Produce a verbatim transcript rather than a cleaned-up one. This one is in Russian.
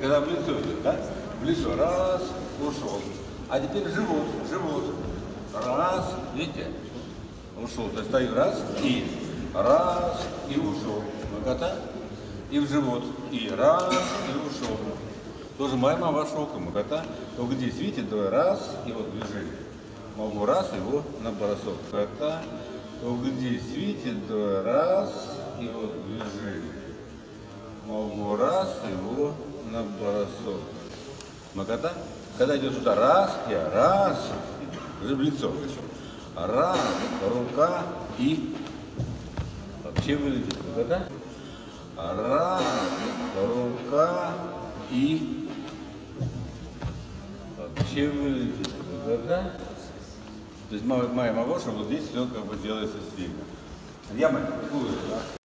когда в лицо идет, да? В лицо. Раз, ушел. А теперь в живот, в живот. Раз, видите? Ушел. То есть стою раз и раз, и ушел. Макота. И в живот. И раз, и ушел. Тоже майма вашего макота. Только здесь, видите, давай раз, и вот движение. Могу раз его на бросок. Макота. Только здесь, видите, давай раз, и вот движение. Могу раз его на бросок. Макота. Когда идет сюда раз, я раз, в лицо. Раз, рука и вообще вылетит. Макота. Раз, рука и вообще вылетит. Макота. То есть моя могу, что вот здесь все как бы делается стильно. Я могу.